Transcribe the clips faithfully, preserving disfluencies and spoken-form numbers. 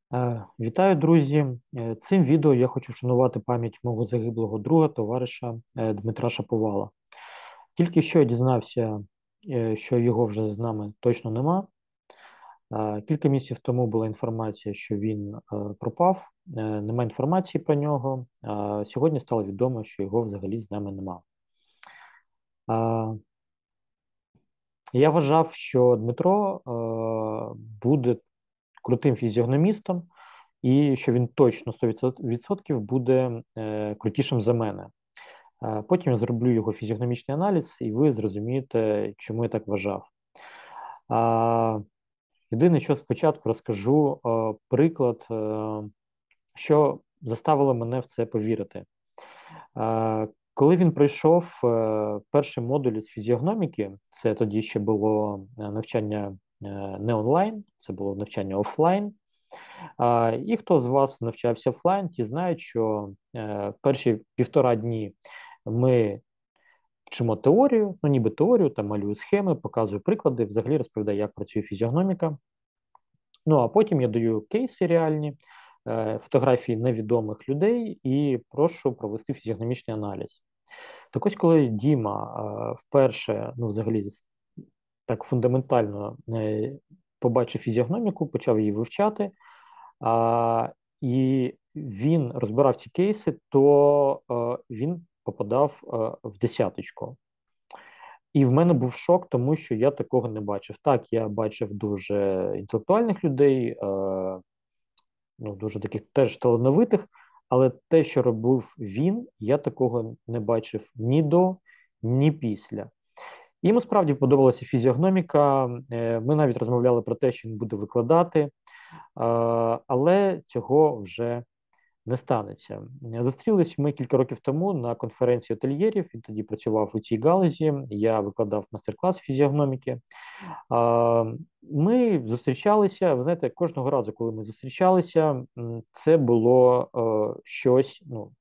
Е, Вітаю, друзі! Е, Цим відео я хочу вшанувати пам'ять мого загиблого друга, товариша е, Дмитра Шаповала. Тільки що я дізнався, е, що його вже з нами точно нема. Е, Кілька місяців тому була інформація, що він е, пропав. Е, Нема інформації про нього. А сьогодні стало відомо, що його взагалі з нами нема. Е, Я вважав, що Дмитро е, буде крутим фізіогномістом, і що він точно сто відсотків буде е, крутішим за мене. Е, Потім я зроблю його фізіогномічний аналіз, і ви зрозумієте, чому я так вважав. А, Єдине, що спочатку розкажу е, приклад, е, що заставило мене в це повірити. Е, Коли він пройшов е, перший модуль з фізіогноміки, це тоді ще було е, навчання е, не онлайн, це було навчання офлайн. А, І хто з вас навчався офлайн, ті знають, що е, перші півтора дні ми вчимо теорію, ну ніби теорію, там малюю схеми, показую приклади, взагалі розповідаю, як працює фізіогноміка. Ну а потім я даю кейси реальні, е, фотографії невідомих людей і прошу провести фізіогномічний аналіз. Так ось, коли Діма е, вперше, ну взагалі так фундаментально е, побачив фізіогноміку, почав її вивчати. А, І він розбирав ці кейси, то е, він попадав е, в десяточку. І в мене був шок, тому що я такого не бачив. Так, я бачив дуже інтелектуальних людей, е, ну, дуже таких теж талановитих, але те, що робив він, я такого не бачив ні до, ні після. Йому справді подобалася фізіогноміка. Е, Ми навіть розмовляли про те, що він буде викладати, е, але цього вже не станеться. Зустрілись ми кілька років тому на конференції ательєрів. Він тоді працював у цій галузі. Я викладав майстер-клас фізіогноміки. А, Ми зустрічалися. Ви знаєте, кожного разу, коли ми зустрічалися, м, це було е, щось. Ну,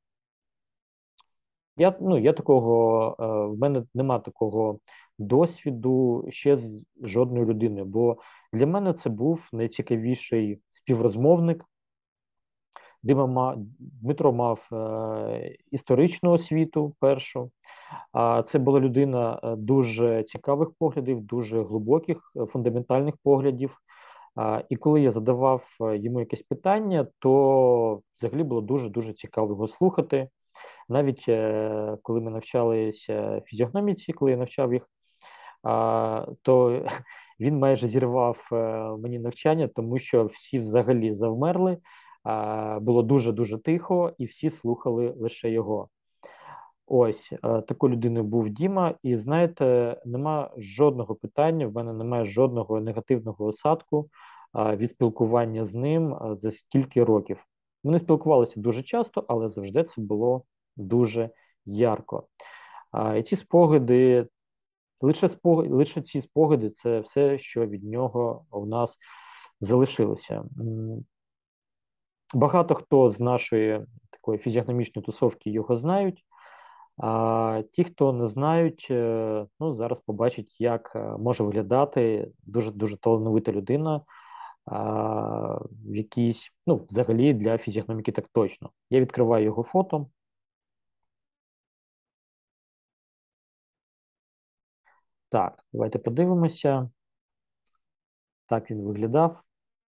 я, ну, я такого, е, в мене нема такого досвіду ще з жодною людиною, бо для мене це був найцікавіший співрозмовник. Дима ма- Дмитро мав е, історичну освіту першу. А це була людина е, дуже цікавих поглядів, дуже глибоких, е, фундаментальних поглядів. А, і коли я задавав е, йому якесь питання, то взагалі було дуже-дуже цікаво його слухати. Навіть е, коли ми навчалися фізіогноміці, коли я навчав їх, а, то він майже зірвав е, мені навчання, тому що всі взагалі завмерли. А, було дуже-дуже тихо, і всі слухали лише його. Ось е, такою людиною був Діма, і знаєте, нема жодного питання, в мене немає жодного негативного осадку а, від спілкування з ним а, за стільки років. Ми не спілкувалися дуже часто, але завжди це було дуже ярко. А, і ці спогади, лише спогади, лише ці спогади, це все, що від нього у нас залишилося. М, Багато хто з нашої такої фізіогномічної тусовки його знають. А ті, хто не знають, е, ну зараз побачать, як е, може виглядати дуже дуже талановита людина, а, в якійсь, ну, взагалі для фізіогноміки так точно. Я відкриваю його фото. Так, давайте подивимося. Так він виглядав.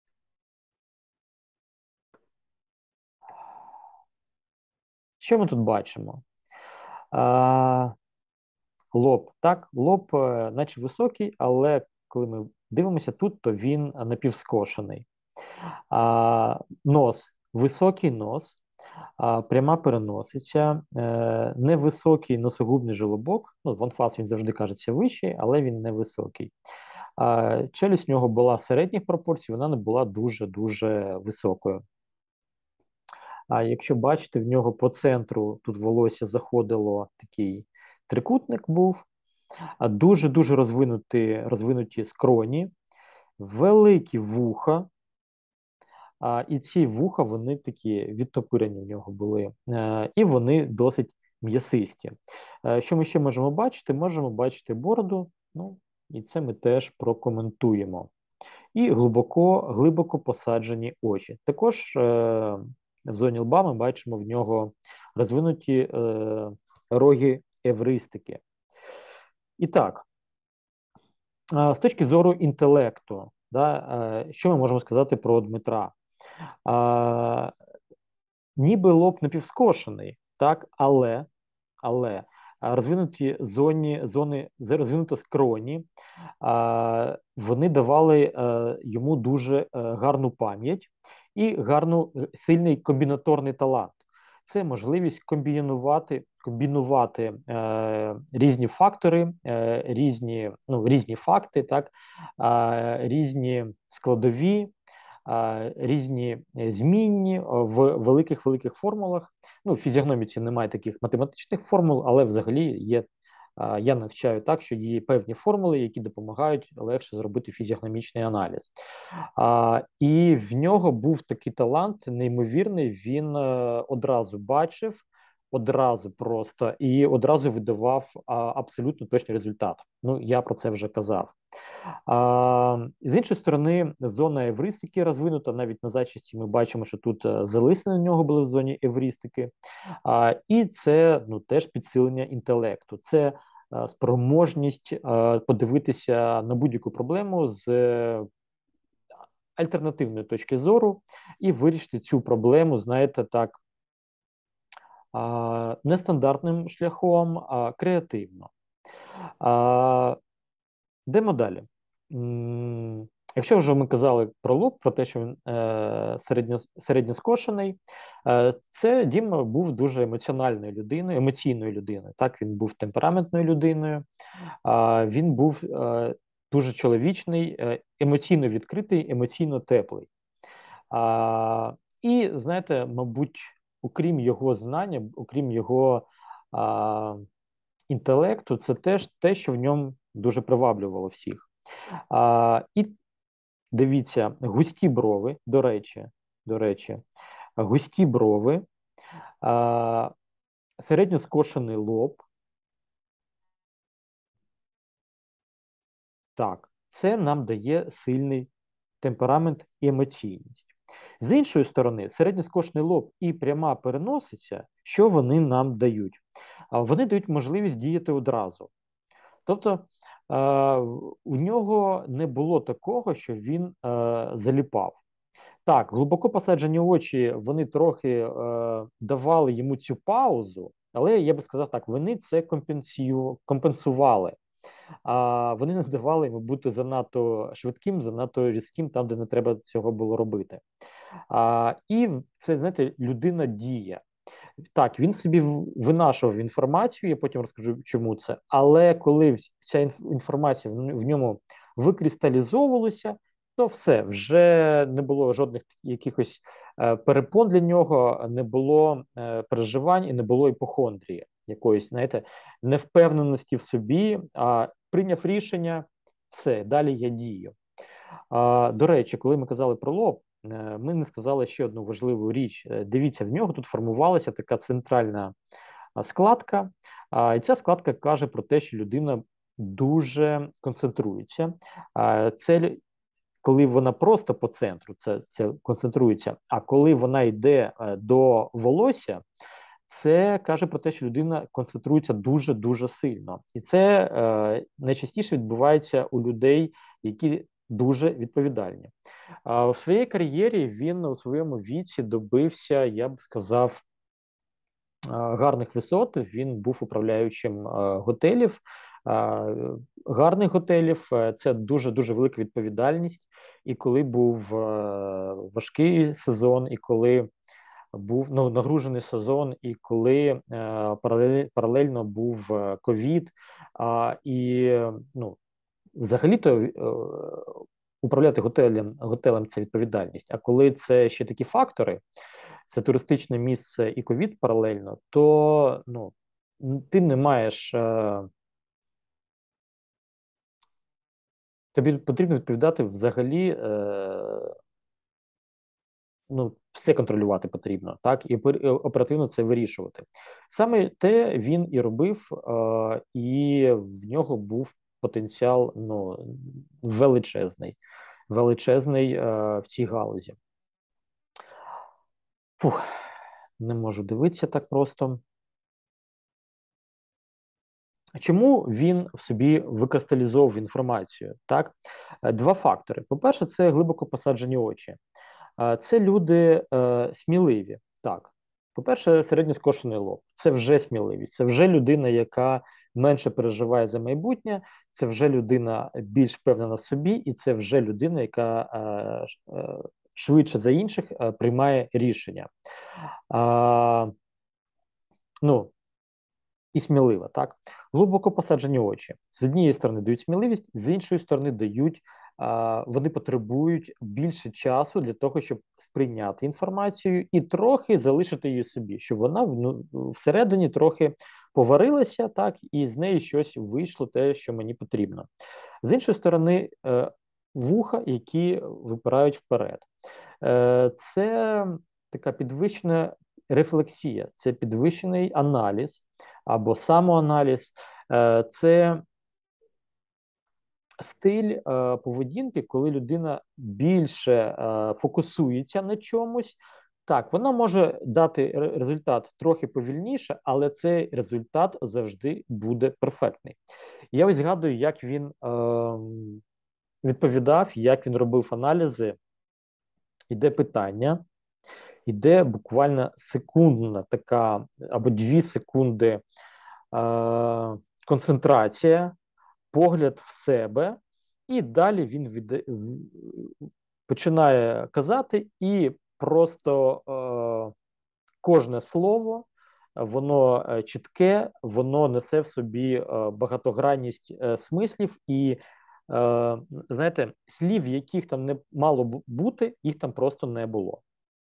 Що ми тут бачимо? А, Лоб. Так, лоб, е, наче високий, але коли ми дивимося тут, то він напівскошений. А, Нос, високий нос, а, пряма переносиця, е, невисокий носогубний желобок. Ну, Вонфас він завжди кажеться вищий, але він невисокий. А, челюсть у нього була середніх пропорцій, вона не була дуже-дуже високою. А якщо бачите, в нього по центру тут волосся заходило, такий трикутник був, а дуже-дуже розвинуті, розвинуті скроні, великі вуха. А, і ці вуха, вони такі відтопирені в нього були, е, і вони досить м'ясисті. Е, що ми ще можемо бачити? Можемо бачити бороду, ну, і це ми теж прокоментуємо. і глибоко, глибоко посаджені очі. Також е, в зоні лба ми бачимо в нього розвинуті е, роги евристики. І так, е, з точки зору інтелекту, да, е, що ми можемо сказати про Дмитра? Е, ніби лоб напівскошений, так, але, але розвинуті зоні, зони, розвинуті скроні, а, вони давали а, йому дуже а, гарну пам'ять і гарну сильний комбінаторний талант. Це можливість комбінувати, комбінувати е, різні фактори, е, різні, ну, різні факти, так, е, різні складові, різні змінні в великих-великих формулах. Ну, в фізіогноміці немає таких математичних формул, але взагалі є. Я навчаю так, що є певні формули, які допомагають легше зробити фізіогномічний аналіз. А, І в нього був такий талант неймовірний. Він одразу бачив, одразу просто і одразу видавав а, абсолютно точний результат. Ну, я про це вже казав. А, З іншої сторони, зона евристики розвинута. Навіть на зачісті ми бачимо, що тут залисини у нього були в зоні евристики. А, І це ну, теж підсилення інтелекту. Це а, спроможність а, подивитися на будь-яку проблему з альтернативної точки зору і вирішити цю проблему, знаєте, так, а, нестандартним шляхом, а креативно. А, Йдемо далі. Якщо вже ми казали про лоб, про те, що він е, середньо, середньоскошений, е, це Діма був дуже емоціональною людиною, емоційною людиною. Так, він був темпераментною людиною, е, він був е, дуже чоловічний, е, емоційно відкритий, емоційно теплий. Е, і, знаєте, мабуть, окрім його знання, окрім його е, інтелекту, це теж те, що в ньому дуже приваблювало всіх. А, І дивіться, густі брови, до речі, до речі, густі брови, а, середньо скошений лоб. Так, це нам дає сильний темперамент і емоційність. З іншої сторони, середньоскошений лоб і пряма переносиця, що вони нам дають? А, вони дають можливість діяти одразу. Тобто, у нього не було такого, що він е, заліпав. Так, глибоко посаджені очі, вони трохи е, давали йому цю паузу, але я би сказав так, вони це компенсію, компенсували. А вони не давали йому бути занадто швидким, занадто різким, там, де не треба цього було робити. А, І це, знаєте, людина діє. Так, він собі винашував інформацію, я потім розкажу, чому це. Але коли ця інформація в ньому викристалізовувалася, то все, вже не було жодних якихось е, перепон для нього, не було е, переживань і не було іпохондрії, якоїсь, знаєте, невпевненості в собі, а прийняв рішення, все, далі я дію. А, До речі, коли ми казали про лоб, е, ми не сказали ще одну важливу річ. Е, Дивіться, в нього тут формувалася така центральна складка, і ця складка каже про те, що людина дуже концентрується. Це коли вона просто по центру це, це концентрується, а коли вона йде е, до волосся, це каже про те, що людина концентрується дуже-дуже сильно. І це е, найчастіше відбувається у людей, які дуже відповідальні. А у своїй кар'єрі він у своєму віці добився, я б сказав, гарних висот. Він був управляючим готелів, гарних готелів. Це дуже-дуже велика відповідальність. І коли був важкий сезон, і коли був ну, нагружений сезон, і коли паралельно був ковід, і ну, взагалі-то управляти готелем, готелем це відповідальність. А коли це ще такі фактори, це туристичне місце і ковід паралельно, то ну, ти не маєш. Е, тобі потрібно відповідати взагалі. Е, ну, все контролювати потрібно, так, і оперативно це вирішувати. Саме те він і робив, е, і в нього був потенціал ну, величезний. величезний е, в цій галузі. Фух, не можу дивитися так просто. Чому він в собі викристалізовував інформацію? Так, Е, два фактори. По-перше, це глибоко посаджені очі. Е, Це люди е, сміливі. Так, по-перше, середньоскошений лоб. Це вже сміливість. Це вже людина, яка менше переживає за майбутнє. Це вже людина більш впевнена в собі, і це вже людина, яка е, ш- е, швидше за інших е, приймає рішення. А, ну, і смілива, так? Глибоко посаджені очі. З однієї сторони дають сміливість, з іншої сторони дають, а, вони потребують більше часу для того, щоб сприйняти інформацію і трохи залишити її собі, щоб вона ну, всередині трохи поварилася, так, і з неї щось вийшло, те, що мені потрібно. З іншої сторони, е, вуха, які випирають вперед. Е, Це така підвищена рефлексія, це підвищений аналіз або самоаналіз, е, це стиль е, поведінки, коли людина більше е, фокусується на чомусь. Так, вона може дати ре- результат трохи повільніше, але цей результат завжди буде перфектний. Я ось згадую, як він е, відповідав, як він робив аналізи. Іде питання, іде буквально секундна така або дві секунди е, концентрація, погляд в себе, і далі він віде, починає казати, і просто е, кожне слово, воно е, чітке, воно несе в собі е, багатогранність е, смислів і, е, знаєте, слів, яких там не мало б- бути, їх там просто не було.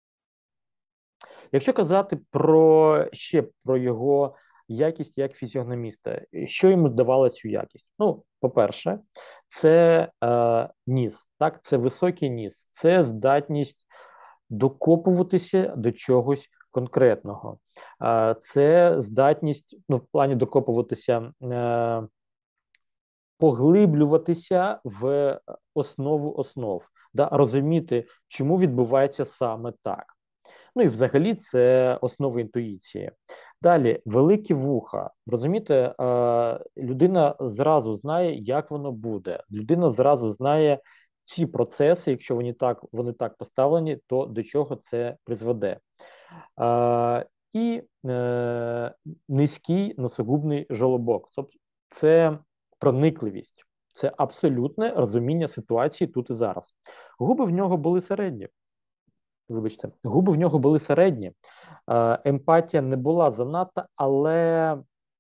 Якщо казати про ще про його якість як фізіогноміста, що йому давало цю якість? Ну, по-перше, це е, ніс, так, це високий ніс, це здатність докопуватися до чогось конкретного, е, це здатність, ну, в плані докопуватися, е, поглиблюватися в основу основ, да, розуміти, чому відбувається саме так. Ну і взагалі це основа інтуїції. Далі, великі вуха. Розумієте, е, людина зразу знає, як воно буде. Людина зразу знає ці процеси, якщо вони так, вони так поставлені, то до чого це призведе. Е, і е, низький носогубний жолобок. Тобто це проникливість, це абсолютне розуміння ситуації тут і зараз. Губи в нього були середні. Вибачте, губи в нього були середні, е, емпатія не була занадто, але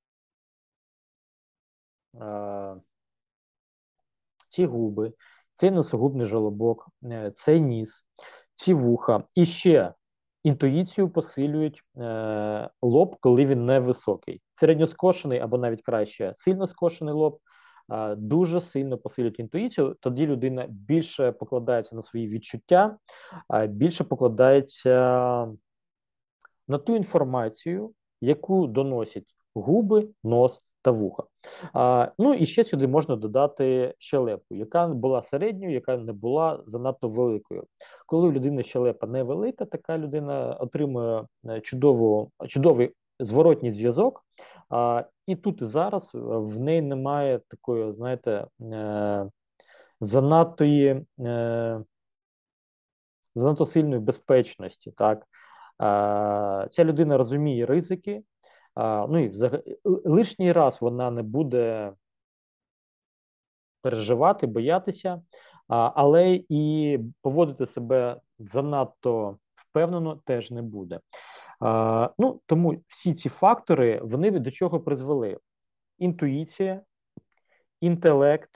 е, ці губи, цей носогубний жолобок, е, цей ніс, ці вуха і ще інтуїцію посилюють е, лоб, коли він невисокий. Середньоскошений або навіть краще сильно скошений лоб е, дуже сильно посилюють інтуїцію. Тоді людина більше покладається на свої відчуття, е, більше покладається на ту інформацію, яку доносять губи, нос та вуха. А, ну і ще сюди можна додати щелепу, яка була середньою, яка не була занадто великою. Коли у людини щелепа невелика, така людина отримує е, чудову, чудовий зворотній зв'язок. А, і тут і зараз в неї немає такої, знаєте, е, занадтої, е, занадто сильної безпечності, так. А, ця людина розуміє ризики, а, ну і взагалі лишній раз вона не буде переживати, боятися, а, але і поводити себе занадто впевнено теж не буде. А, ну, тому всі ці фактори, вони до чого призвели? Інтуїція, інтелект.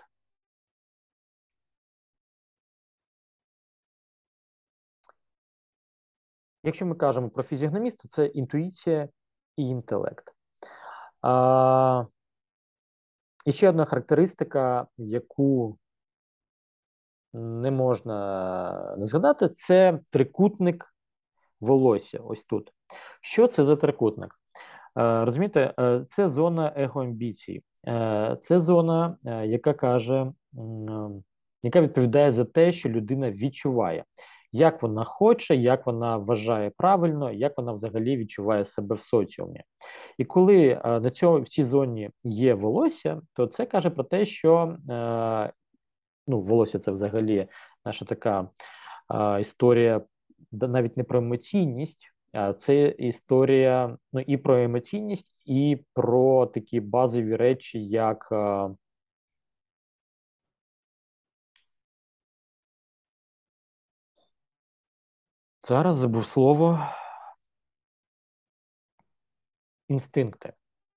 Якщо ми кажемо про фізіогноміста, це інтуїція і інтелект. А, і ще одна характеристика, яку не можна не згадати, це трикутник волосся. Ось тут. Що це за трикутник? Е, розумієте, е, це зона егоамбіцій. Е, це зона, е, яка каже, м, яка відповідає за те, що людина відчуває, як вона хоче, як вона вважає правильно, як вона взагалі відчуває себе в соціумі. І коли а, на цьому в цій зоні є волосся, то це каже про те, що е, ну, волосся це взагалі наша така а, історія, да, навіть не про емоційність, а це історія ну, і про емоційність, і про такі базові речі, як а, зараз забув слово інстинкти.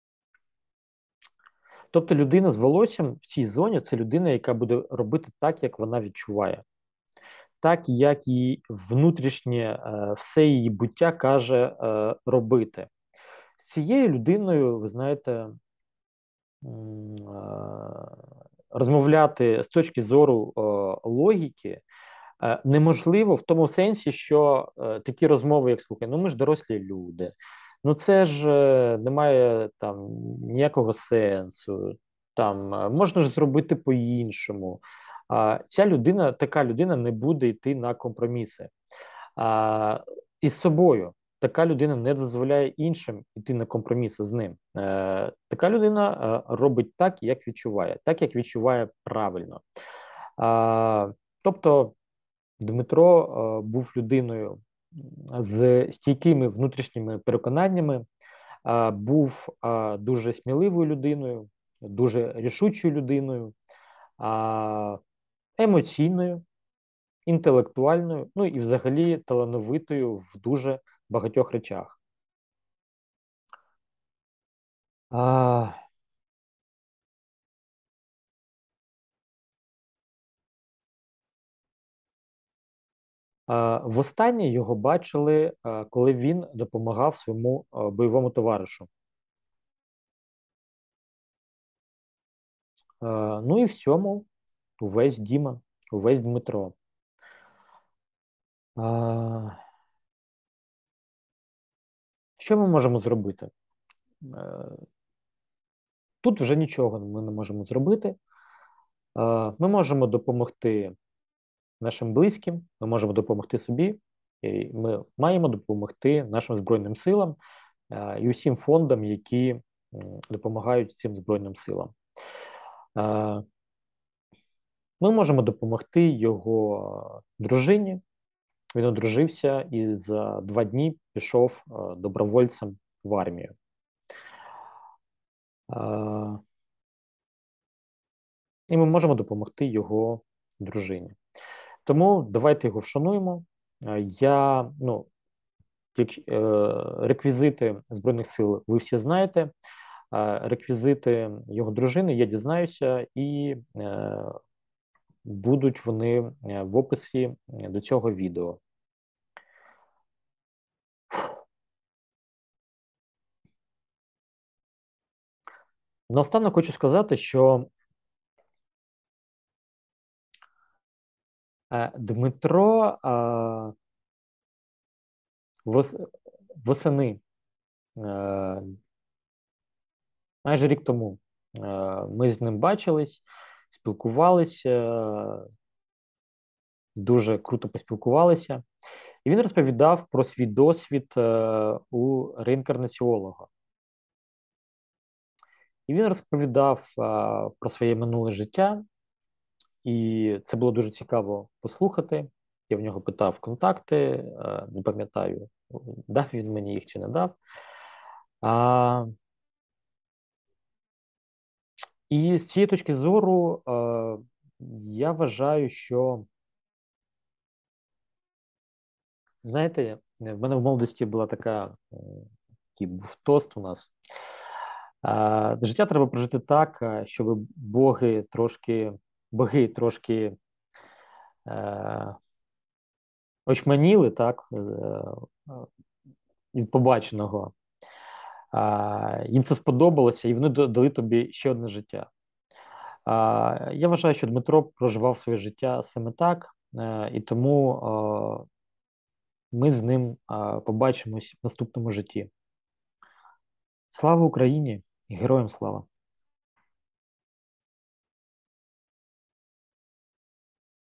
Тобто людина з волоссям в цій зоні це людина, яка буде робити так, як вона відчуває, так, як її внутрішнє е, все її буття каже е, робити. З цією людиною, ви знаєте, м, е, розмовляти з точки зору е, логіки е, неможливо в тому сенсі, що е, такі розмови, як слухай, ну ми ж дорослі люди, ну це ж е, немає там ніякого сенсу, там е, можна ж зробити по-іншому. А ця людина, така людина не буде йти на компроміси. А, із собою така людина не дозволяє іншим йти на компроміси з ним. Е, така людина е, робить так, як відчуває, так як відчуває правильно. А, тобто Дмитро е, був людиною з стійкими внутрішніми переконаннями, е, був е, дуже сміливою людиною, дуже рішучою людиною, е, емоційною, інтелектуальною, ну і взагалі талановитою в дуже багатьох речах. А, а, Востаннє його бачили, а, коли він допомагав своєму а, бойовому товаришу. А, ну і в цьому увесь Діма, увесь Дмитро. А, що ми можемо зробити? Е, Тут вже нічого ми не можемо зробити. А, ми можемо допомогти нашим близьким, ми можемо допомогти собі, і ми маємо допомогти нашим Збройним силам е, і усім фондам, які м, допомагають цим Збройним силам. Е, Ми можемо допомогти його дружині. Він одружився і за два дні пішов е, добровольцем в армію. Е, І ми можемо допомогти його дружині. Тому давайте його вшануємо. Е, Я, ну, як, е, реквізити Збройних сил ви всі знаєте. Е, Реквізити його дружини я дізнаюся, і е, будуть вони е, в описі е, до цього відео. Наостанок хочу сказати, що е, Дмитро е, вос, восени, е, майже рік тому, е, ми з ним бачились, спілкувалися, дуже круто поспілкувалися. І він розповідав про свій досвід е, у реінкарнаціолога. І він розповідав е, про своє минуле життя, і це було дуже цікаво послухати. Я в нього питав контакти, е, не пам'ятаю, дав він мені їх чи не дав. А, і з цієї точки зору е, я вважаю, що, знаєте, в мене в молодості була така, е, такий був тост у нас. А, життя треба прожити так, а, щоб боги трошки, боги трошки е, очманіли, так, е, е, від побаченого. А, їм це сподобалося, і вони до- дали тобі ще одне життя. А, я вважаю, що Дмитро проживав своє життя саме так, е, і тому е, ми з ним е, побачимось в наступному житті. Слава Україні і героям слава!